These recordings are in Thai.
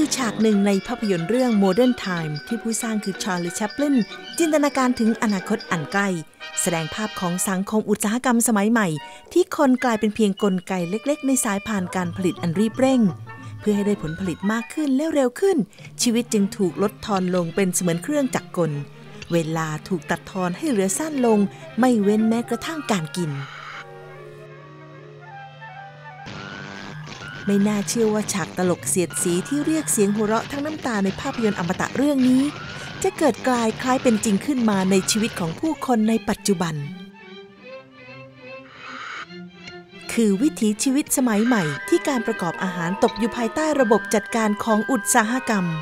อยู่ฉากหนึ่งในภาพยนตร์เรื่อง Modern Time ที่ผู้สร้างคือชาร์ลี แชปลินจินตนาการถึงอนาคตอันใกล้แสดงภาพของสังคมอุตสาหกรรมสมัยใหม่ที่คนกลายเป็นเพียงกลไกเล็กๆในสายพานการผลิตอันรีบเร่งเพื่อให้ได้ผลผลิตมากขึ้นและเร็วขึ้นชีวิตจึงถูกลดทอนลงเป็นเสมือนเครื่องจักรกลเวลาถูกตัดทอนให้เหลือสั้นลงไม่เว้นแม้กระทั่งการกินไม่น่าเชื่อว่าฉากตลกเสียดสีที่เรียกเสียงหัวเราะทั้งน้ำตาในภาพยนตร์อมตะเรื่องนี้จะเกิดกลายคล้ายเป็นจริงขึ้นมาในชีวิตของผู้คนในปัจจุบันคือวิถีชีวิตสมัยใหม่ที่การประกอบอาหารตกอยู่ภายใต้ระบบจัดการของอุตสาหกรรม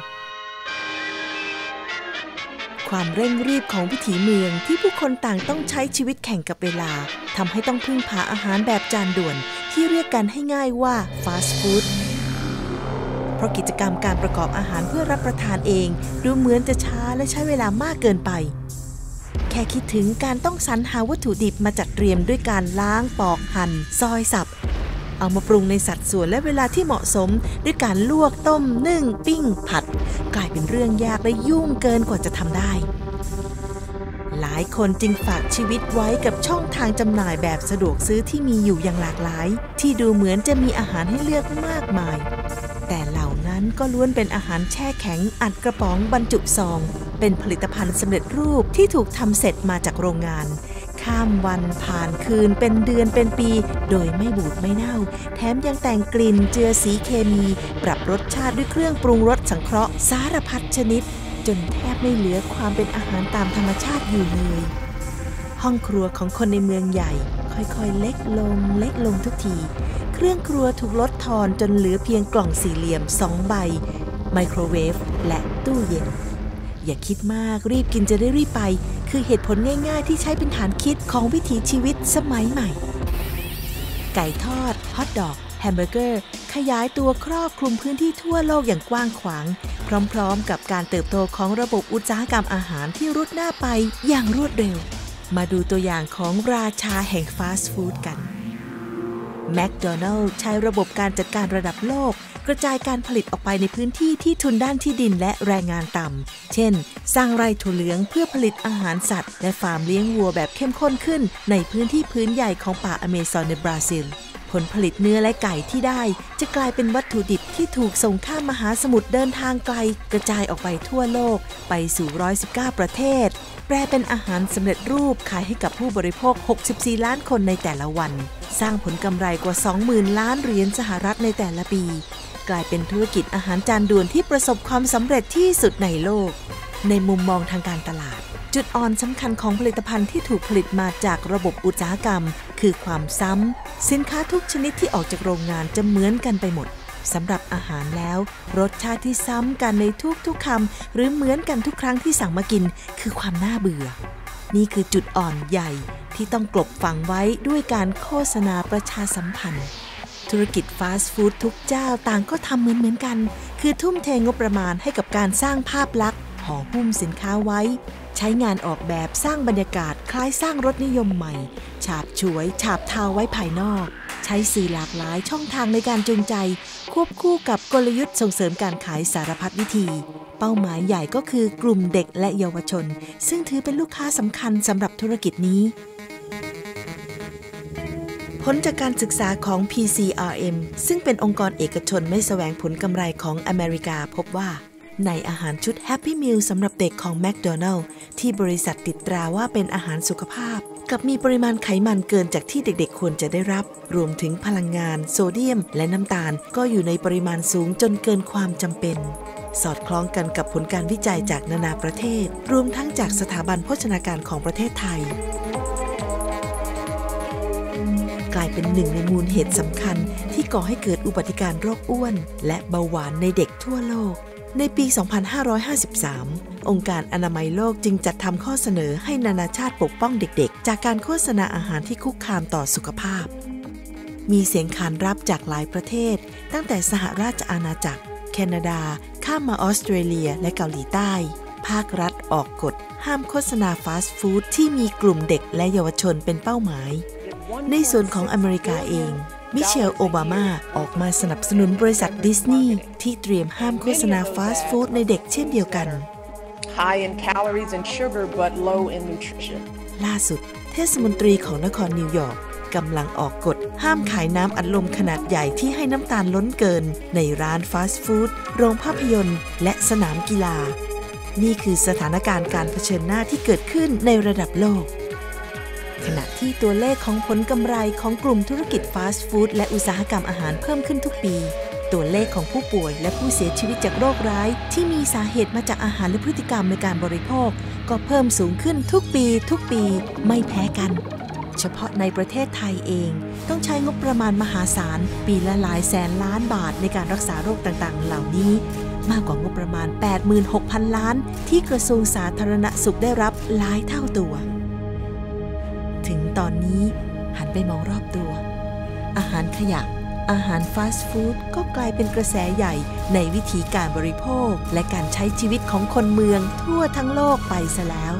ความเร่งรีบของวิถีเมืองที่ผู้คนต่างต้องใช้ชีวิตแข่งกับเวลาทำให้ต้องพึ่งพาอาหารแบบจานด่วนที่เรียกกันให้ง่ายว่าฟาสต์ฟู้ดเพราะกิจกรรมการประกอบอาหารเพื่อรับประทานเองดูเหมือนจะช้าและใช้เวลามากเกินไปแค่คิดถึงการต้องสรรหาวัตถุดิบมาจัดเตรียมด้วยการล้างปอกหั่นซอยสับเอามาปรุงในสัดส่วนและเวลาที่เหมาะสมด้วยการลวกต้มนึ่งปิ้งผัดกลายเป็นเรื่องยากและยุ่งเกินกว่าจะทำได้หลายคนจึงฝากชีวิตไว้กับช่องทางจำหน่ายแบบสะดวกซื้อที่มีอยู่อย่างหลากหลายที่ดูเหมือนจะมีอาหารให้เลือกมากมายแต่เหล่านั้นก็ล้วนเป็นอาหารแช่แข็งอัดกระป๋องบรรจุซองเป็นผลิตภัณฑ์สำเร็จรูปที่ถูกทำเสร็จมาจากโรงงานข้ามวันผ่านคืนเป็นเดือนเป็นปีโดยไม่บูดไม่เน่าแถมยังแต่งกลิ่นเจือสีเคมีปรับรสชาติด้วยเครื่องปรุงรสสังเคราะห์สารพัดชนิดจนแทบไม่เหลือความเป็นอาหารตามธรรมชาติอยู่เลยห้องครัวของคนในเมืองใหญ่ค่อยๆเล็กลงทุกทีเครื่องครัวถูกลดทอนจนเหลือเพียงกล่องสี่เหลี่ยม2ใบไมโครเวฟและตู้เย็นอย่าคิดมากรีบกินจะได้รีบไปคือเหตุผลง่ายๆที่ใช้เป็นฐานคิดของวิถีชีวิตสมัยใหม่ไก่ทอดฮอทดอกแฮมเบอร์เกอร์ขยายตัวครอบคลุมพื้นที่ทั่วโลกอย่างกว้างขวางพร้อมๆกับการเติบโตของระบบอุตสาหกรรมอาหารที่รุดหน้าไปอย่างรวดเร็วมาดูตัวอย่างของราชาแห่งฟาสต์ฟู้ดกันแมคโดนัลด์ใช้ระบบการจัดการระดับโลกกระจายการผลิตออกไปในพื้นที่ที่ทุนด้านที่ดินและแรงงานต่ำเช่นสร้างไร่ถั่วเหลืองเพื่อผลิตอาหารสัตว์และฟาร์มเลี้ยงวัวแบบเข้มข้นขึ้นในพื้นที่พื้นใหญ่ของป่าอเมซอนในบราซิลผลผลิตเนื้อและไก่ที่ได้จะกลายเป็นวัตถุดิบที่ถูกส่งข้ามมหาสมุทรเดินทางไกลกระจายออกไปทั่วโลกไปสู่119ประเทศแปลเป็นอาหารสำเร็จรูปขายให้กับผู้บริโภค64ล้านคนในแต่ละวันสร้างผลกำไรกว่า 20,000 ล้านเหรียญสหรัฐในแต่ละปีกลายเป็นธุรกิจอาหารจานด่วนที่ประสบความสำเร็จที่สุดในโลกในมุมมองทางการตลาดจุดอ่อนสำคัญของผลิตภัณฑ์ที่ถูกผลิตมาจากระบบอุตสาหกรรมคือความซ้ำสินค้าทุกชนิดที่ออกจากโรงงานจะเหมือนกันไปหมดสำหรับอาหารแล้วรสชาติที่ซ้ำกันในทุกๆคำหรือเหมือนกันทุกครั้งที่สั่งมากินคือความน่าเบื่อนี่คือจุดอ่อนใหญ่ที่ต้องกลบฝังไว้ด้วยการโฆษณาประชาสัมพันธ์ธุรกิจฟาสต์ฟู้ดทุกเจ้าต่างก็ทำเหมือนกันคือทุ่มเทงบประมาณให้กับการสร้างภาพลักษณ์ห่อหุ้มสินค้าไว้ใช้งานออกแบบสร้างบรรยากาศคล้ายสร้างรสนิยมใหม่ฉาบฉวยฉาบทาไว้ภายนอกใช้สื่อหลากหลายช่องทางในการจูงใจควบคู่กับกลยุทธ์ส่งเสริมการขายสารพัดวิธีเป้าหมายใหญ่ก็คือกลุ่มเด็กและเยาวชนซึ่งถือเป็นลูกค้าสำคัญสำหรับธุรกิจนี้ผลจากการศึกษาของ PCRM ซึ่งเป็นองค์กรเอกชนไม่แสวงผลกำไรของอเมริกาพบว่าในอาหารชุด Happy Meal สำหรับเด็กของ McDonald's ที่บริษัทติดตราว่าเป็นอาหารสุขภาพกับมีปริมาณไขมันเกินจากที่เด็กๆควรจะได้รับรวมถึงพลังงานโซเดียมและน้ำตาลก็อยู่ในปริมาณสูงจนเกินความจำเป็นสอดคล้องกันกับผลการวิจัยจากนานาประเทศรวมทั้งจากสถาบันโภชนาการของประเทศไทยกลายเป็นหนึ่งในมูลเหตุสำคัญที่ก่อให้เกิดอุบัติการโรคอ้วนและเบาหวานในเด็กทั่วโลกในปี 2553 องค์การอนามัยโลกจึงจัดทำข้อเสนอให้นานาชาติปกป้องเด็กๆจากการโฆษณาอาหารที่คุกคามต่อสุขภาพมีเสียงขานรับจากหลายประเทศตั้งแต่สหราชอาณาจักรแคนาดาข้ามมาออสเตรเลียและเกาหลีใต้ภาครัฐออกกฎห้ามโฆษณาฟาสต์ฟู้ดที่มีกลุ่มเด็กและเยาวชนเป็นเป้าหมายในส่วนของอเมริกาเองมิเชลโอบามาออกมาสนับสนุนบริษัทดิสนีย์ที่เตรียมห้ามโฆษณาฟาสต์ฟู้ดในเด็กเช่นเดียวกัน High in calories and sugar but low in nutrition ล่าสุดเทศมนตรีของนครนิวยอร์กกำลังออกกฎห้ามขายน้ำอัดลมขนาดใหญ่ที่ให้น้ำตาลล้นเกินในร้านฟาสต์ฟู้ดโรงภาพยนตร์และสนามกีฬานี่คือสถานการณ์การเผชิญหน้าที่เกิดขึ้นในระดับโลกขณะที่ตัวเลขของผลกำไรของกลุ่มธุรกิจฟาสต์ฟู้ดและอุตสาหกรรมอาหารเพิ่มขึ้นทุกปีตัวเลขของผู้ป่วยและผู้เสียชีวิตจากโรคร้ายที่มีสาเหตุมาจากอาหารและพฤติกรรมในการบริโภคก็เพิ่มสูงขึ้นทุกปีไม่แพ้กันเฉพาะในประเทศไทยเองต้องใช้งบประมาณมหาศาลปีละหลายแสนล้านบาทในการรักษาโรคต่างๆเหล่านี้มากกว่างบประมาณ 86,000 ล้านที่กระทรวงสาธารณสุขได้รับหลายเท่าตัวถึงตอนนี้หันไปมองรอบตัวอาหารขยะอาหารฟาสต์ฟู้ดก็กลายเป็นกระแสใหญ่ในวิธีการบริโภคและการใช้ชีวิตของคนเมืองทั่วทั้งโลกไปซะแล้ว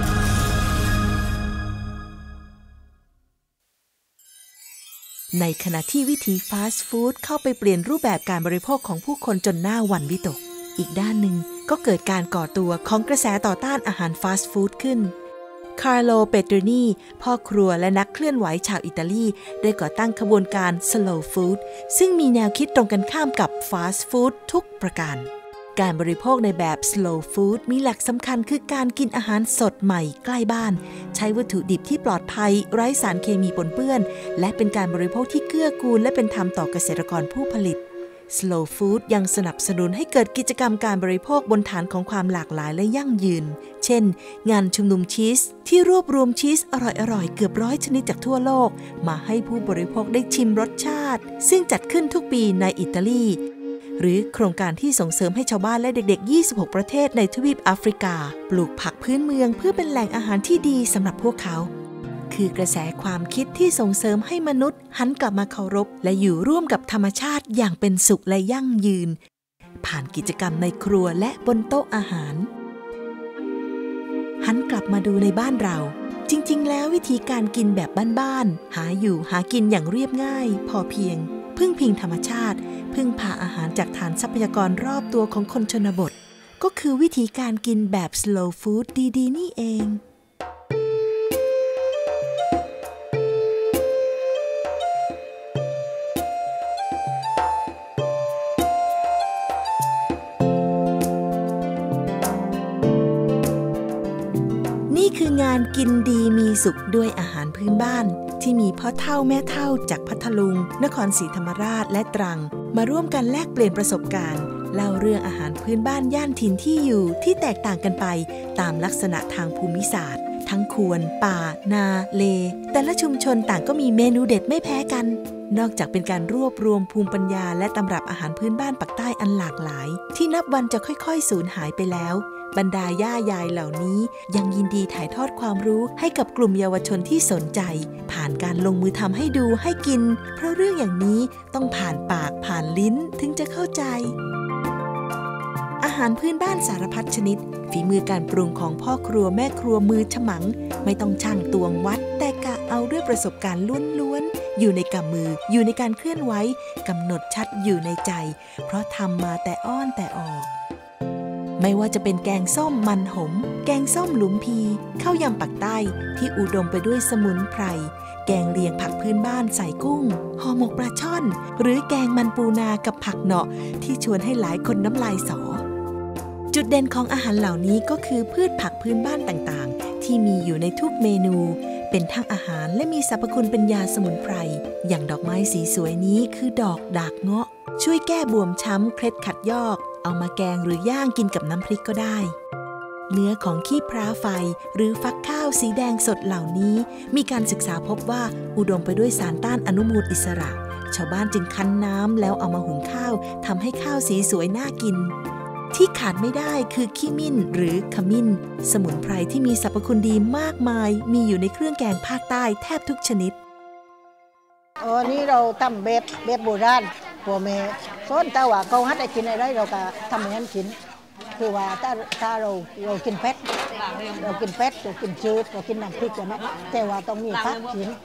ในขณะที่วิธีฟาสต์ฟู้ดเข้าไปเปลี่ยนรูปแบบการบริโภคของผู้คนจนน่าหวั่นวิตกอีกด้านหนึ่งก็เกิดการก่อตัวของกระแสต่อต้านอาหารฟาสต์ฟู้ดขึ้นคาร์โล เปโตรนีพ่อครัวและนักเคลื่อนไหวชาวอิตาลีได้ก่อตั้งขบวนการ Slow Food ซึ่งมีแนวคิดตรงกันข้ามกับฟาสต์ฟู้ดทุกประการการบริโภคในแบบ Slow Food มีหลักสำคัญคือการกินอาหารสดใหม่ใกล้บ้านใช้วัตถุดิบที่ปลอดภัยไร้สารเคมีปนเปื้อนและเป็นการบริโภคที่เกื้อกูลและเป็นธรรมต่อเกษตรกรผู้ผลิต Slow Food ยังสนับสนุนให้เกิดกิจกรรมการบริโภคบนฐานของความหลากหลายและยั่งยืนเช่นงานชุมนุมชีสที่รวบรวมชีสอร่อยๆเกือบ100ชนิดจากทั่วโลกมาให้ผู้บริโภคได้ชิมรสชาติซึ่งจัดขึ้นทุกปีในอิตาลีหรือโครงการที่ส่งเสริมให้ชาวบ้านและเด็กๆ26ประเทศในทวีปแอฟริกาปลูกผักพื้นเมืองเพื่อเป็นแหล่งอาหารที่ดีสำหรับพวกเขาคือกระแสความคิดที่ส่งเสริมให้มนุษย์หันกลับมาเคารพและอยู่ร่วมกับธรรมชาติอย่างเป็นสุขและยั่งยืนผ่านกิจกรรมในครัวและบนโต๊ะอาหารหันกลับมาดูในบ้านเราจริงๆแล้ววิธีการกินแบบบ้านๆหาอยู่หากินอย่างเรียบง่ายพอเพียงพึ่งพิงธรรมชาติพึ่งพาอาหารจากฐานทรัพยากรรอบตัวของคนชนบทก็คือวิธีการกินแบบ slow food ดีๆนี่เองนี่คืองานกินดีมีสุขด้วยอาหารพื้นบ้านที่มีพ่อเฒ่าแม่เฒ่าจากพัทลุงนครศรีธรรมราชและตรังมาร่วมกันแลกเปลี่ยนประสบการณ์เล่าเรื่องอาหารพื้นบ้านย่านถิ่นที่อยู่ที่แตกต่างกันไปตามลักษณะทางภูมิศาสตร์ทั้งควนป่านาเลแต่ละชุมชนต่างก็มีเมนูเด็ดไม่แพ้กันนอกจากเป็นการรวบรวมภูมิปัญญาและตำรับอาหารพื้นบ้านปักใต้อันหลากหลายที่นับวันจะค่อยๆสูญหายไปแล้วบรรดาย่ายายเหล่านี้ยังยินดีถ่ายทอดความรู้ให้กับกลุ่มเยาวชนที่สนใจผ่านการลงมือทำให้ดูให้กินเพราะเรื่องอย่างนี้ต้องผ่านปากผ่านลิ้นถึงจะเข้าใจอาหารพื้นบ้านสารพัดชนิดฝีมือการปรุงของพ่อครัวแม่ครัวมือฉมังไม่ต้องชั่งตวงวัดแต่กะเอาด้วยประสบการณ์ล้วนๆอยู่ในกำมืออยู่ในการเคลื่อนไหวกำหนดชัดอยู่ในใจเพราะทำมาแต่อ้อนแต่ออกไม่ว่าจะเป็นแกงส้มมันหมแกงส้มหลุมพีข้าวยำปักใต้ที่อุดมไปด้วยสมุนไพรแกงเลียงผักพื้นบ้านใส่กุ้งห่อหมกปลาช่อนหรือแกงมันปูนากับผักเหนาะที่ชวนให้หลายคนน้ำลายสอจุดเด่นของอาหารเหล่านี้ก็คือพืชผักพื้นบ้านต่างๆที่มีอยู่ในทุกเมนูเป็นทั้งอาหารและมีสรรพคุณเป็นยาสมุนไพรอย่างดอกไม้สีสวยนี้คือดอกดากเงาะช่วยแก้บวมช้ำเคล็ดขัดยอกเอามาแกงหรือย่างกินกับน้ำพริกก็ได้เนื้อของขี้พร้าไฟหรือฟักข้าวสีแดงสดเหล่านี้มีการศึกษาพบว่าอุดมไปด้วยสารต้านอนุมูลอิสระชาวบ้านจึงคั้นน้ำแล้วเอามาหุงข้าวทำให้ข้าวสีสวยน่ากินที่ขาดไม่ได้คือขี้มิ้นหรือขมิ้นสมุนไพรที่มีสรรพคุณดีมากมายมีอยู่ในเครื่องแกงภาคใต้แทบทุกชนิดนี่เราทำเบ็ดโบราณพ่อแม่ซ้อนแต่ว่าเขาหัดให้กินอะไรเราก็ทำให้มันกินคือว่าถ้าเรากินเผ็ดเรากินจืดเรากินน้ำพริกนะแต่ว่าต้องมีผักกิน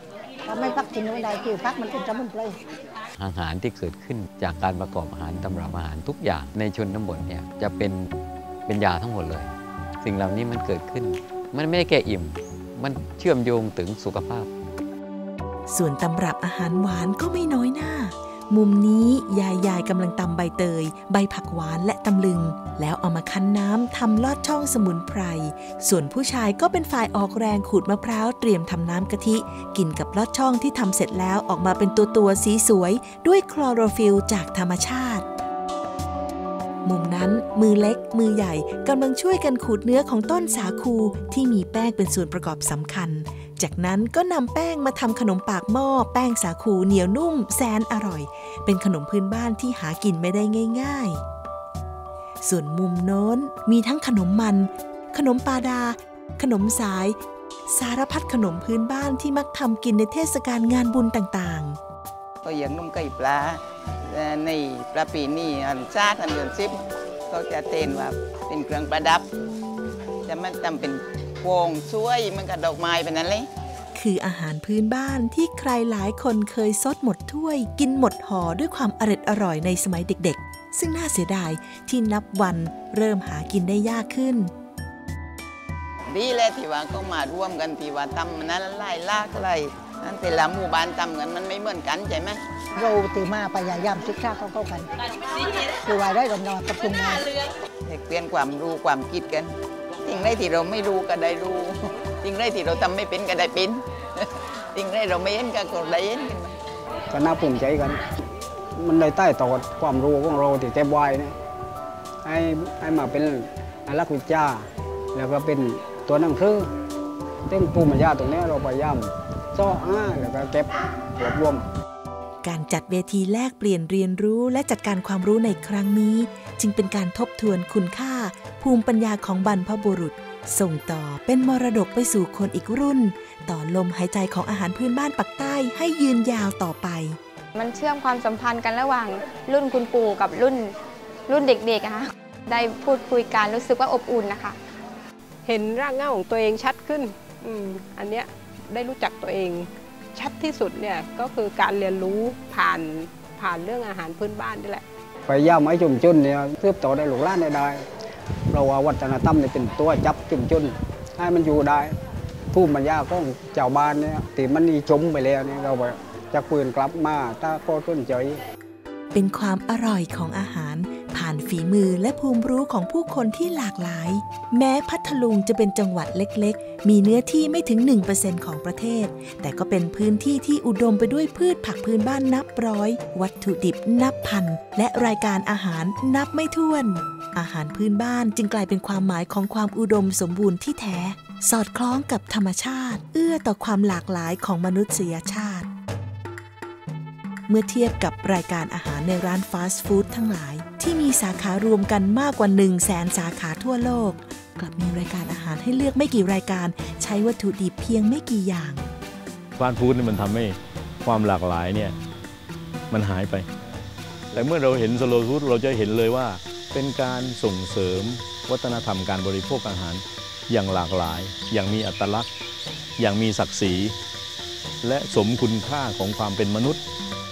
ถ้าไม่พักกินไม่ได้คือพักมันเป็นสมุนไพรอาหารที่เกิดขึ้นจากการประกอบอาหารตำรับอาหารทุกอย่างในชนบทเนี่ยจะเป็นยาทั้งหมดเลยสิ่งเหล่านี้มันเกิดขึ้นมันไม่ได้แก้อิ่มมันเชื่อมโยงถึงสุขภาพส่วนตำรับอาหารหวานก็ไม่น้อยหน้ามุมนี้ยายกำลังตำใบเตยใบผักหวานและตำลึงแล้วเอามาคั้นน้ำทำลอดช่องสมุนไพรส่วนผู้ชายก็เป็นฝ่ายออกแรงขูดมะพร้าวเตรียมทำน้ำกะทิกินกับลอดช่องที่ทำเสร็จแล้วออกมาเป็นตัวสีสวยด้วยคลอโรฟิลล์จากธรรมชาติมุมนั้นมือเล็กมือใหญ่กำลังช่วยกันขูดเนื้อของต้นสาคูที่มีแป้งเป็นส่วนประกอบสำคัญจากนั้นก็นำแป้งมาทำขนมปากหม้อแป้งสาคูเหนียวนุ่มแสนอร่อยเป็นขนมพื้นบ้านที่หากินไม่ได้ง่ายๆส่วนมุมโน้นมีทั้งขนมมันขนมปาดาขนมสายสารพัดขนมพื้นบ้านที่มักทำกินในเทศกาลงานบุญต่างๆก็อย่างนุ่มไก่ปลาในปลาปีนี่อันชาติอันเดือนซิบก็จะเต้นว่าเป็นเครื่องประดับจะมันทำเป็นโป่งช่วยมันกับดอกไม้เป็นนั้นเลยคืออาหารพื้นบ้านที่ใครหลายคนเคยซดหมดถ้วยกินหมดห่อด้วยความอร่อยในสมัยเด็กๆซึ่งน่าเสียดายที่นับวันเริ่มหากินได้ยากขึ้นดีเลยที่ว่าก็มาร่วมกันที่ว่าทำนั้นไล่ลากไล่นั่นแต่ละหมู่บ้านทำกันมันไม่เหมือนกันใช่ไหมเราตีมาพยายามศึกษาเข้ากันคือว่าได้กันนอนกับคุณมาเปลี่ยนความรู้ความคิดกันสิ่งใดที่เราไม่รู้ก็ได้รู้สิ่งใดที่เราทำไม่เป็นก็ได้เป็นสิ่งใดเราไม่เห็นก็ได้เห็นก็น่าภูมิใจกันมันได้ใต้ต่อความรู้ของเราที่เก็บไว้นะให้มาเป็นหลักวิชาแล้วก็เป็นตัวหนังสือเรื่องภูมิปัญญาตรงนี้เราพยายามซ่อแล้วก็เก็บรวบรวมการจัดเวทีแลกเปลี่ยนเรียนรู้และจัดการความรู้ในครั้งนี้จึงเป็นการทบทวนคุณค่าภูมิปัญญาของบรรพบุรุษส่งต่อเป็นมรดกไปสู่คนอีกรุ่นต่อลมหายใจของอาหารพื้นบ้านปักใต้ให้ยืนยาวต่อไปมันเชื่อมความสัมพันธ์กันระหว่างรุ่นคุณปู่กับรุ่นเด็กๆนะคะได้พูดคุยกันรู้สึกว่าอบอุ่นนะคะเห็นร่างเงาของตัวเองชัดขึ้นอันเนี้ยได้รู้จักตัวเองชัดที่สุดเนี่ยก็คือการเรียนรู้ผ่านเรื่องอาหารพื้นบ้านนี่แหละพยายามให้ชุมชนเนี่ยเติบโตได้หลูกหลานได้เราว่าวัฒนธรรมเนี่ยเป็นตัวจับชุมชนให้มันอยู่ได้ภูมิปัญญาของเจ้าบ้านเนี่ยที่มันมีชมไปแล้วเนี่ยเราจะคืนกลับมาถ้าก็ต้นใจเป็นความอร่อยของอาหารผ่านฝีมือและภูมิรู้ของผู้คนที่หลากหลายแม้พัทลุงจะเป็นจังหวัดเล็กๆมีเนื้อที่ไม่ถึง 1% ของประเทศแต่ก็เป็นพื้นที่ที่อุดมไปด้วยพืชผักพื้นบ้านนับร้อยวัตถุดิบนับพันและรายการอาหารนับไม่ถ้วนอาหารพื้นบ้านจึงกลายเป็นความหมายของความอุดมสมบูรณ์ที่แท้สอดคล้องกับธรรมชาติเอื้อต่อความหลากหลายของมนุษยชาติเมื่อเทียบกับรายการอาหารในร้านฟาสต์ฟู้ดทั้งหลายที่มีสาขารวมกันมากกว่า 100,000 สาขาทั่วโลกกลับมีรายการอาหารให้เลือกไม่กี่รายการใช้วัตถุดิบเพียงไม่กี่อย่างฟาสต์ฟู้ดมันทำให้ความหลากหลายเนี่ยมันหายไปแต่เมื่อเราเห็นสโลว์ฟู้ดเราจะเห็นเลยว่าเป็นการส่งเสริมวัฒนธรรมการบริโภคอาหารอย่างหลากหลายอย่างมีอัตลักษณ์อย่างมีศักดิ์ศรีและสมคุณค่าของความเป็นมนุษย์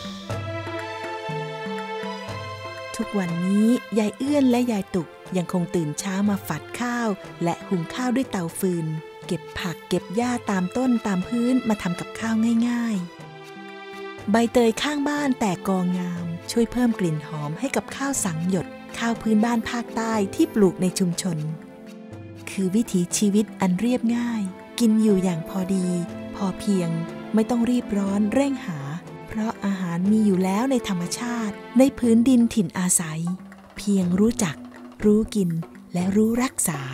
ทุกวันนี้ยายเอื้อนและยายตุกยังคงตื่นเช้ามาฝัดข้าวและหุงข้าวด้วยเตาฟืนเก็บผักเก็บหญ้าตามต้นตามพื้นมาทำกับข้าวง่ายๆใบเตยข้างบ้านแตกกองามช่วยเพิ่มกลิ่นหอมให้กับข้าวสังหยดข้าวพื้นบ้านภาคใต้ที่ปลูกในชุมชนคือวิถีชีวิตอันเรียบง่ายกินอยู่อย่างพอดีพอเพียงไม่ต้องรีบร้อนเร่งหาเพราะอาหารมีอยู่แล้วในธรรมชาติในพื้นดินถิ่นอาศัยเพียงรู้จักรู้กินและรู้รักษา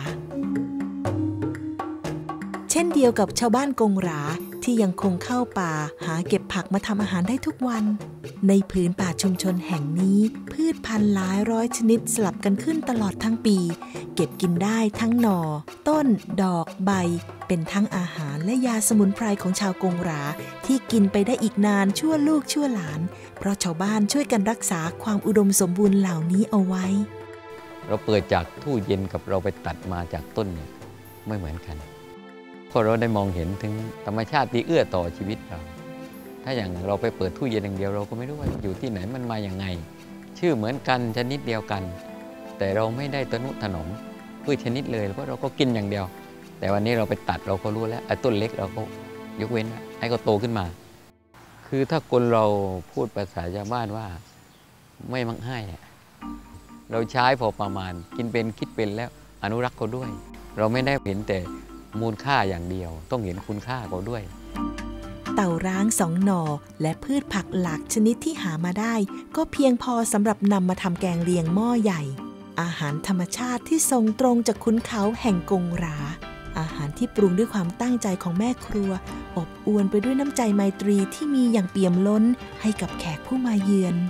เช่นเดียวกับชาวบ้านกงหราที่ยังคงเข้าป่าหาเก็บผักมาทำอาหารได้ทุกวันในผืนป่าชุมชนแห่งนี้พืชพันธุ์หลายร้อยชนิดสลับกันขึ้นตลอดทั้งปีเก็บกินได้ทั้งหน่อต้นดอกใบเป็นทั้งอาหารและยาสมุนไพรของชาวกงหราที่กินไปได้อีกนานชั่วลูกชั่วหลานเพราะชาวบ้านช่วยกันรักษาความอุดมสมบูรณ์เหล่านี้เอาไว้เราเปิดจากตู้เย็นกับเราไปตัดมาจากต้นเนี่ยไม่เหมือนกันพอเราได้มองเห็นถึงธรรมชาติที่เอื้อต่อชีวิตเราถ้าอย่างเราไปเปิดตู้เย็นอย่างเดียวเราก็ไม่รู้ว่าอยู่ที่ไหนมันมาอย่างไงชื่อเหมือนกันชนิดเดียวกันแต่เราไม่ได้ทนุถนอมพืชชนิดเลยเพราะเราก็กินอย่างเดียวแต่วันนี้เราไปตัดเราก็รู้แล้วไอ้ต้นเล็กเราก็ยกเว้นให้เขาโตขึ้นมาคือถ้าคนเราพูดภาษาชาวบ้านว่าไม่มักให้เราใช้พอประมาณกินเป็นคิดเป็นแล้วอนุรักษ์เขาด้วยเราไม่ได้เห็นแต่มูลค่าอย่างเดียวต้องเห็นคุณค่าเขาด้วยเต่าร้าง2 หน่อและพืชผักหลากชนิดที่หามาได้ก็เพียงพอสำหรับนำมาทำแกงเลียงหม้อใหญ่อาหารธรรมชาติที่ส่งตรงจากขุนเขาแห่งกงหราอาหารที่ปรุงด้วยความตั้งใจของแม่ครัวอบอวลไปด้วยน้ำใจไมตรีที่มีอย่างเปี่ยมล้นให้กับแขกผู้มาเยือน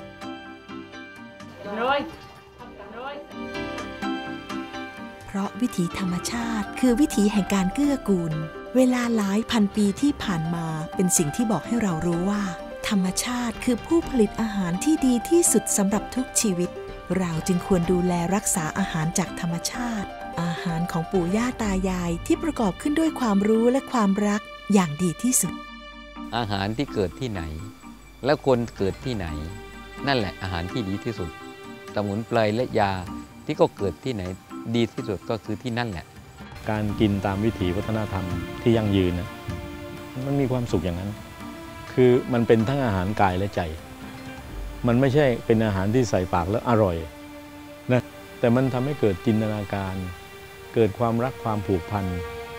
เพราะวิถีธรรมชาติคือวิถีแห่งการเกื้อกูลเวลาหลายพันปีที่ผ่านมาเป็นสิ่งที่บอกให้เรารู้ว่าธรรมชาติคือผู้ผลิตอาหารที่ดีที่สุดสำหรับทุกชีวิตเราจึงควรดูแลรักษาอาหารจากธรรมชาติอาหารของปู่ย่าตายายที่ประกอบขึ้นด้วยความรู้และความรักอย่างดีที่สุดอาหารที่เกิดที่ไหนและคนเกิดที่ไหนนั่นแหละอาหารที่ดีที่สุดสมุนไพรและยาที่ก็เกิดที่ไหนดีที่สุดก็คือที่นั่นแหละการกินตามวิถีวัฒนธรรมที่ยั่งยืนนะมันมีความสุขอย่างนั้นคือมันเป็นทั้งอาหารกายและใจมันไม่ใช่เป็นอาหารที่ใส่ปากแล้วอร่อยนะแต่มันทำให้เกิดจินตนาการเกิดความรักความผูกพัน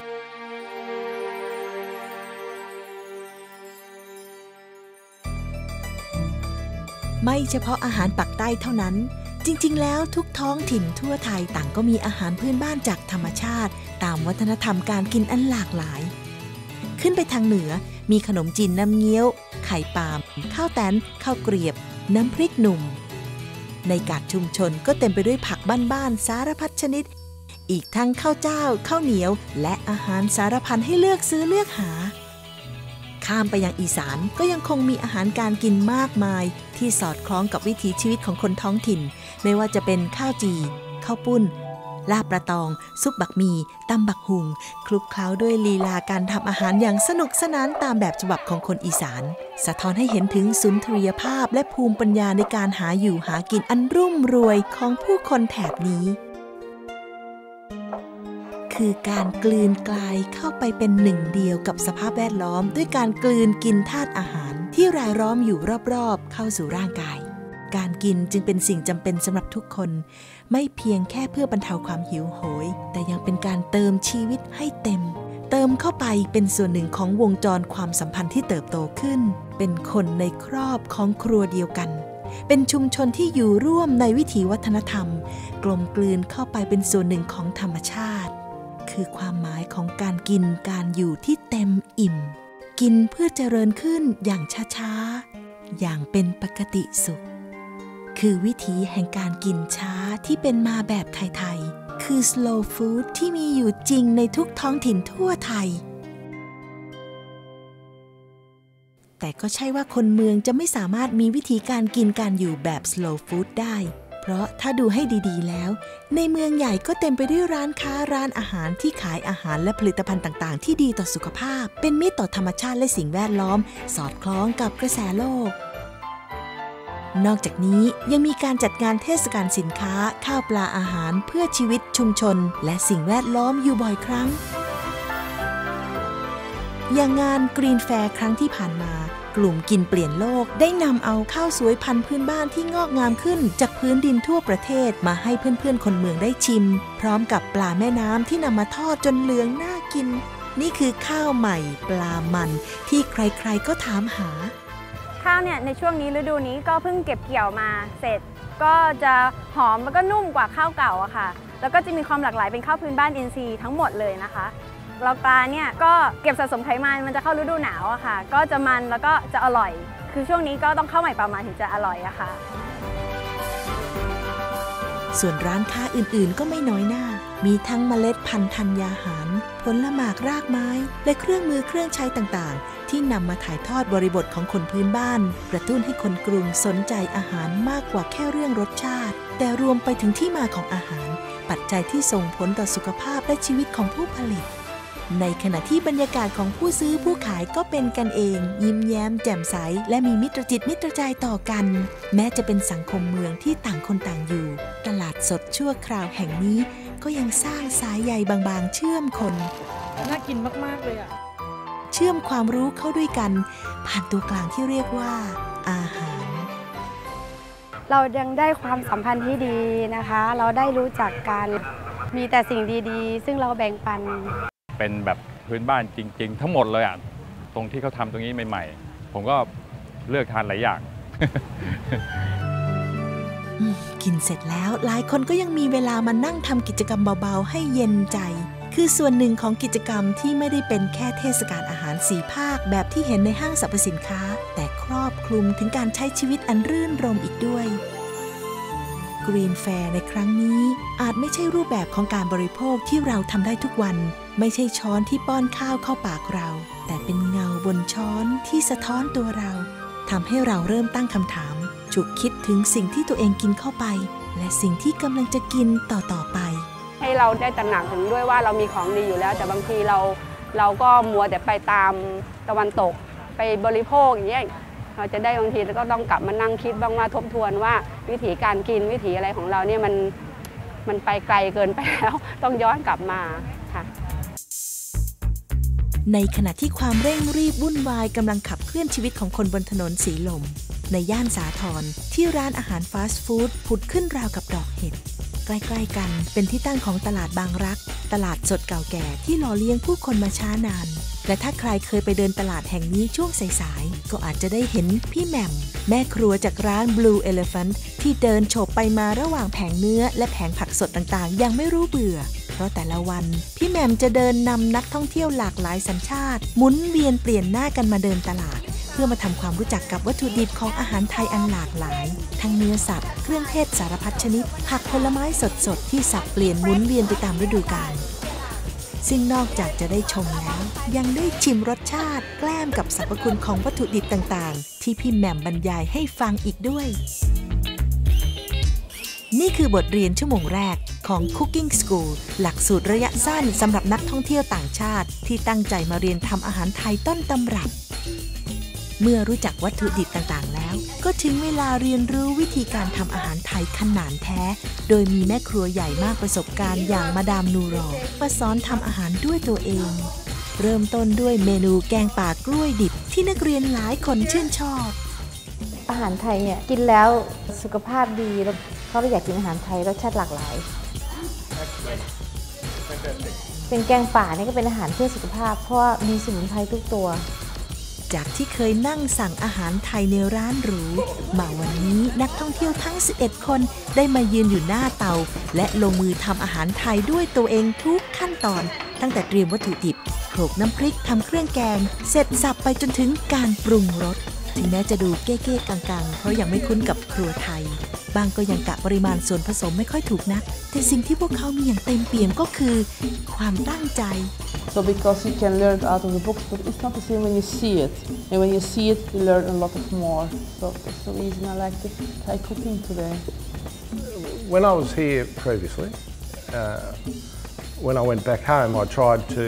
ไม่เฉพาะอาหารปักใต้เท่านั้นจริงๆแล้วทุกท้องถิ่นทั่วไทยต่างก็มีอาหารพื้นบ้านจากธรรมชาติตามวัฒนธรรมการกินอันหลากหลายขึ้นไปทางเหนือมีขนมจีนน้ำเงี้ยวไข่ปาล์มข้าวแตนข้าวเกรียบน้ำพริกหนุ่มในกาดชุมชนก็เต็มไปด้วยผักบ้านๆสารพัดชนิดอีกทั้งข้าวเจ้าข้าวเหนียวและอาหารสารพันให้เลือกซื้อเลือกหาข้ามไปยังอีสานก็ยังคงมีอาหารการกินมากมายที่สอดคล้องกับวิถีชีวิตของคนท้องถิ่นไม่ว่าจะเป็นข้าวจี่ข้าวปุ้นลาบประตองซุปบักหมี่ตำบักหุ่งคลุกเคล้าด้วยลีลาการทำอาหารอย่างสนุกสนานตามแบบฉบับของคนอีสานสะท้อนให้เห็นถึงสุนทรียภาพและภูมิปัญญาในการหาอยู่หากินอันรุ่มรวยของผู้คนแถบนี้คือการกลืนกลายเข้าไปเป็นหนึ่งเดียวกับสภาพแวดล้อมด้วยการกลืนกินธาตุอาหารที่รายล้อมอยู่รอบๆเข้าสู่ร่างกายการกินจึงเป็นสิ่งจำเป็นสำหรับทุกคนไม่เพียงแค่เพื่อบรรเทาความหิวโหยแต่ยังเป็นการเติมชีวิตให้เต็มเติมเข้าไปเป็นส่วนหนึ่งของวงจรความสัมพันธ์ที่เติบโตขึ้นเป็นคนในครอบของครัวเดียวกันเป็นชุมชนที่อยู่ร่วมในวิถีวัฒนธรรมกลมกลืนเข้าไปเป็นส่วนหนึ่งของธรรมชาติคือความหมายของการกินการอยู่ที่เต็มอิ่มกินเพื่อเจริญขึ้นอย่างช้าๆอย่างเป็นปกติสุขคือวิถีแห่งการกินช้าที่เป็นมาแบบไทยๆคือ slow food ที่มีอยู่จริงในทุกท้องถิ่นทั่วไทยแต่ก็ใช่ว่าคนเมืองจะไม่สามารถมีวิธีการกินการอยู่แบบ slow food ได้เพราะถ้าดูให้ดีๆแล้วในเมืองใหญ่ก็เต็มไปด้วยร้านค้าร้านอาหารที่ขายอาหารและผลิตภัณฑ์ต่างๆที่ดีต่อสุขภาพเป็นมิตรต่อธรรมชาติและสิ่งแวดล้อมสอดคล้องกับกระแสโลกนอกจากนี้ยังมีการจัดงานเทศกาลสินค้าข้าวปลาอาหารเพื่อชีวิตชุมชนและสิ่งแวดล้อมอยู่บ่อยครั้งอย่างงานกรีนแฟร์ครั้งที่ผ่านมากลุ่มกินเปลี่ยนโลกได้นำเอาข้าวสวยพันธุ์พื้นบ้านที่งอกงามขึ้นจากพื้นดินทั่วประเทศมาให้เพื่อนๆคนเมืองได้ชิมพร้อมกับปลาแม่น้ำที่นำมาทอดจนเหลืองน่ากินนี่คือข้าวใหม่ปลามันที่ใครๆก็ถามหาข้าวเนี่ยในช่วงนี้ฤดูนี้ก็เพิ่งเก็บเกี่ยวมาเสร็จก็จะหอมแล้วก็นุ่มกว่าข้าวเก่าอะค่ะแล้วก็จะมีความหลากหลายเป็นข้าวพื้นบ้านอินทรีย์ทั้งหมดเลยนะคะแล้วปลาเนี่ยก็เก็บสะสมไขมันจะเข้าฤดูหนาวอะค่ะก็จะมันแล้วก็จะอร่อยคือช่วงนี้ก็ต้องข้าวใหม่ปลามันถึงจะอร่อยอะค่ะส่วนร้านค้าอื่นๆก็ไม่น้อยหน้ามีทั้งเมล็ดพันธุ์ธัญญาหารผลหมากรากไม้และเครื่องมือเครื่องใช้ต่างๆที่นำมาถ่ายทอดบริบทของคนพื้นบ้านกระตุ้นให้คนกรุงสนใจอาหารมากกว่าแค่เรื่องรสชาติแต่รวมไปถึงที่มาของอาหารปัจจัยที่ส่งผลต่อสุขภาพและชีวิตของผู้ผลิตในขณะที่บรรยากาศของผู้ซื้อผู้ขายก็เป็นกันเองยิ้มแย้มแจ่มใสและมีมิตรจิตมิตรใจต่อกันแม้จะเป็นสังคมเมืองที่ต่างคนต่างอยู่ตลาดสดชั่วคราวแห่งนี้ก็ยังสร้างสายใยบางๆเชื่อมคนน่ากินมากๆเลยอ่ะเชื่อมความรู้เข้าด้วยกันผ่านตัวกลางที่เรียกว่าอาหารเรายังได้ความสัมพันธ์ที่ดีนะคะเราได้รู้จักกันมีแต่สิ่งดีๆซึ่งเราแบ่งปันเป็นแบบพื้นบ้านจริงๆทั้งหมดเลยอ่ะตรงที่เขาทำตรงนี้ใหม่ๆผมก็เลือกทานหลายอย่างกินเสร็จแล้วหลายคนก็ยังมีเวลามานั่งทำกิจกรรมเบาๆให้เย็นใจคือส่วนหนึ่งของกิจกรรมที่ไม่ได้เป็นแค่เทศกาลอาหาร4 ภาคแบบที่เห็นในห้างสรรพสินค้าแต่ครอบคลุมถึงการใช้ชีวิตอันรื่นรมย์อีกด้วยกรีนแฟร์ในครั้งนี้อาจไม่ใช่รูปแบบของการบริโภคที่เราทำได้ทุกวันไม่ใช่ช้อนที่ป้อนข้าวเข้าปากเราแต่เป็นเงาบนช้อนที่สะท้อนตัวเราทำให้เราเริ่มตั้งคำถามฉุกคิดถึงสิ่งที่ตัวเองกินเข้าไปและสิ่งที่กำลังจะกินต่อไปให้เราได้ตระหนักถึงด้วยว่าเรามีของดีอยู่แล้วแต่บางทีเราก็มัวแต่ไปตามตะวันตกไปบริโภคอย่างเงี้ยเราจะได้บางทีก็ต้องกลับมานั่งคิดบ้างว่าทบทวนว่าวิถีการกินวิถีอะไรของเราเนี่ยมันไปไกลเกินไปแล้วต้องย้อนกลับมาค่ะในขณะที่ความเร่งรีบวุ่นวายกำลังขับเคลื่อนชีวิตของคนบนถนนสีลมในย่านสาทรที่ร้านอาหารฟาสต์ฟู้ดผุดขึ้นราวกับดอกเห็ดใกล้ๆกันเป็นที่ตั้งของตลาดบางรักตลาดสดเก่าแก่ที่หล่อเลี้ยงผู้คนมาช้านานและถ้าใครเคยไปเดินตลาดแห่งนี้ช่วงสายๆก็อาจจะได้เห็นพี่แหม่มแม่ครัวจากร้าน Blue Elephant ที่เดินโฉบไปมาระหว่างแผงเนื้อและแผงผักสดต่างๆยังไม่รู้เบื่อเพราะแต่ละวันพี่แหม่มจะเดินนำนักท่องเที่ยวหลากหลายสัญชาติหมุนเวียนเปลี่ยนหน้ากันมาเดินตลาดเพื่อมาทำความรู้จักกับวัตถุดิบของอาหารไทยอันหลากหลายทั้งเนื้อสัตว์เครื่องเทศสารพัดชนิดผักผลไม้สดๆที่สับเปลี่ยนหมุนเวียนไปตามฤดูกาลซึ่งนอกจากจะได้ชมแล้วยังได้ชิมรสชาติแกล้มกับสรรพคุณของวัตถุดิบต่างๆที่พี่แหม่มบรรยายให้ฟังอีกด้วยนี่คือบทเรียนชั่วโมงแรกของ Cooking School หลักสูตรระยะสั้นสำหรับนักท่องเที่ยวต่างชาติที่ตั้งใจมาเรียนทำอาหารไทยต้นตำรับเมื่อรู้จักวัตถุดิบต่างๆแล้วก็ถึงเวลาเรียนรู้วิธีการทำอาหารไทยขนาดแท้โดยมีแม่ครัวใหญ่มากประสบการณ์อย่างมาดามนูรอมาสอนทำอาหารด้วยตัวเองเริ่มต้นด้วยเมนูแกงป่ากล้วยดิบที่นักเรียนหลายคนชื่นชอบอาหารไทยเนี่ยกินแล้วสุขภาพดีแล้วเขาอยากกินอาหารไทยรสชาติหลากหลายเป็นแกงป่านี่ก็เป็นอาหารเพื่อสุขภาพเพราะมีสมุนไพรทุกตัวจากที่เคยนั่งสั่งอาหารไทยในร้านหรูมาวันนี้นักท่องเที่ยวทั้ง11คนได้มายืนอยู่หน้าเตาและลงมือทำอาหารไทยด้วยตัวเองทุกขั้นตอนตั้งแต่เตรียมวัตถุดิบโขลกน้ำพริกทำเครื่องแกงเสร็จสับไปจนถึงการปรุงรสถึงแม้จะดูเก้ๆกังๆเพราะยังไม่คุ้นกับครัวไทยบางก็ยังกะปริมาณส่วนผสมไม่ค่อยถูกนักแต่สิ่งที่พวกเขามีอย่างเต็มเปี่ยมก็คือความตั้งใจ So because you can learn out of the books, but it's not the same when you see it. And when you see it, you learn a lot of more. So it's so easy, and I like to try cooking today. When I was here previously, when I went back home, I tried to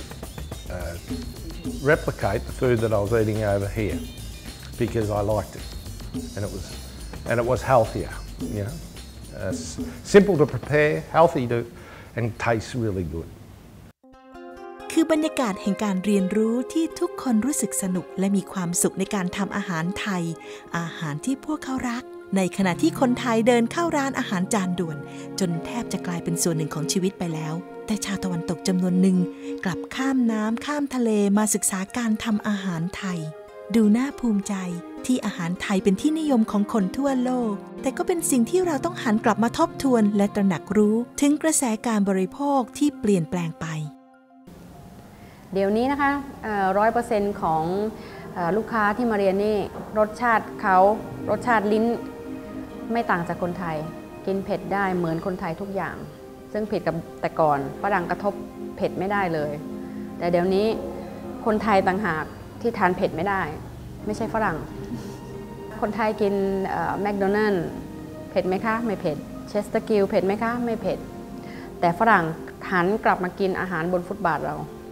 replicate the food that I was eating over here because I liked it, and it was healthier. You know, simple to prepare, healthy to, and tastes really good. คือบรรยากาศแห่งการเรียนรู้ที่ทุกคนรู้สึกสนุกและมีความสุขในการทำอาหารไทยอาหารที่พวกเขารักในขณะที่คนไทยเดินเข้าร้านอาหารจานด่วนจนแทบจะกลายเป็นส่วนหนึ่งของชีวิตไปแล้วแต่ชาวตะวันตกจำนวนหนึ่งกลับข้ามน้ำข้ามทะเลมาศึกษาการทำอาหารไทยดูน่าภูมิใจที่อาหารไทยเป็นที่นิยมของคนทั่วโลกแต่ก็เป็นสิ่งที่เราต้องหันกลับมาทบทวนและตระหนักรู้ถึงกระแสการบริโภคที่เปลี่ยนแปลงไปเดี๋ยวนี้นะคะ 100% ของลูกค้าที่มาเรียนนี่รสชาติเขารสชาติลิ้นไม่ต่างจากคนไทยกินเผ็ดได้เหมือนคนไทยทุกอย่างซึ่งผิดกับแต่ก่อนฝรั่งกระทบเผ็ดไม่ได้เลยแต่เดี๋ยวนี้คนไทยต่างหากที่ทานเผ็ดไม่ได้ไม่ใช่ฝรั่งคนไทยกินแมคโดนัลด์เผ็ดไหมคะไม่เผ็ดเชสเตอร์กิลเผ็ดไหมคะไม่เผ็ดแต่ฝรั่งหันกลับมากินอาหารบนฟุตบาทเรา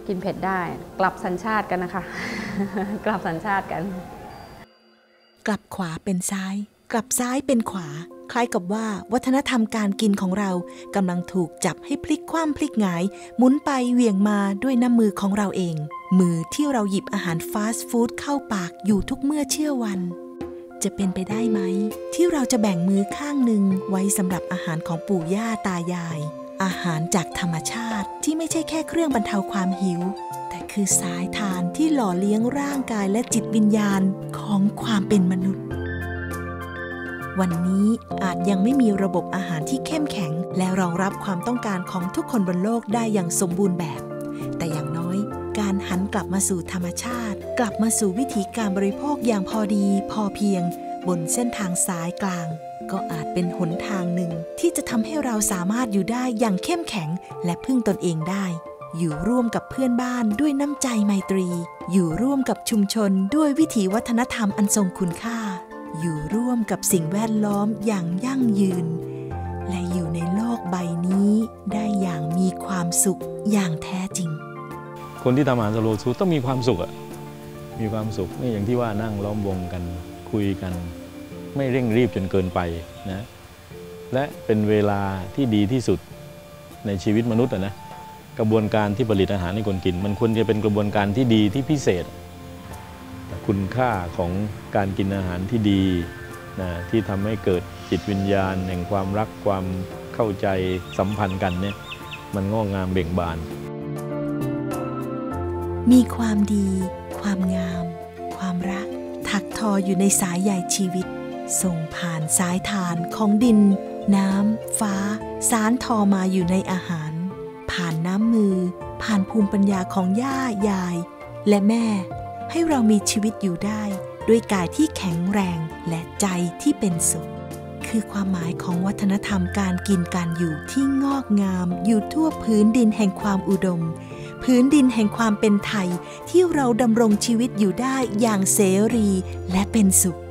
กินเผ็ดได้กลับสัญชาติกันนะคะ กลับสัญชาติกันกลับขวาเป็นซ้ายกลับซ้ายเป็นขวาคล้ายกับว่าวัฒนธรรมการกินของเรากำลังถูกจับให้พลิกคว่ำพลิกหงายหมุนไปเหวี่ยงมาด้วยน้ำมือของเราเองมือที่เราหยิบอาหารฟาสต์ฟู้ดเข้าปากอยู่ทุกเมื่อเชื่อวันจะเป็นไปได้ไหมที่เราจะแบ่งมือข้างหนึ่งไว้สำหรับอาหารของปู่ย่าตายายอาหารจากธรรมชาติที่ไม่ใช่แค่เครื่องบรรเทาความหิวแต่คือสายทานที่หล่อเลี้ยงร่างกายและจิตวิญญาณของความเป็นมนุษย์วันนี้อาจยังไม่มีระบบอาหารที่เข้มแข็งและรองรับความต้องการของทุกคนบนโลกได้อย่างสมบูรณ์แบบแต่อย่างน้อยการหันกลับมาสู่ธรรมชาติกลับมาสู่วิถีการบริโภคอย่างพอดีพอเพียงบนเส้นทางสายกลางก็อาจเป็นหนทางหนึ่งที่จะทำให้เราสามารถอยู่ได้อย่างเข้มแข็งและพึ่งตนเองได้อยู่ร่วมกับเพื่อนบ้านด้วยน้ำใจไมตรีอยู่ร่วมกับชุมชนด้วยวิถีวัฒนธรรมอันทรงคุณค่าอยู่ร่วมกับสิ่งแวดล้อมอย่างยั่งยืนและอยู่ในโลกใบนี้ได้อย่างมีความสุขอย่างแท้จริงคนที่ทำอาหารสโลว์ฟู้ดต้องมีความสุขมีความสุขนี่อย่างที่ว่านั่งล้อมวงกันคุยกันไม่เร่งรีบจนเกินไปนะและเป็นเวลาที่ดีที่สุดในชีวิตมนุษย์นะกระบวนการที่ผลิตอาหารให้คนกินมันควรจะเป็นกระบวนการที่ดีที่พิเศษคุณค่าของการกินอาหารที่ดีนะที่ทำให้เกิดจิตวิญญาณแห่งความรักความเข้าใจสัมพันธ์กันเนี่ยมันงอกงามเบ่งบานมีความดีความงามความรักถักทออยู่ในสายใยชีวิตส่งผ่านสายทานของดินน้ำฟ้าสารทอมาอยู่ในอาหารผ่านน้ำมือผ่านภูมิปัญญาของย่ายายและแม่ให้เรามีชีวิตอยู่ได้ด้วยกายที่แข็งแรงและใจที่เป็นสุขคือความหมายของวัฒนธรรมการกินการอยู่ที่งอกงามอยู่ทั่วพื้นดินแห่งความอุดมพื้นดินแห่งความเป็นไทยที่เราดำรงชีวิตอยู่ได้อย่างเสรีและเป็นสุข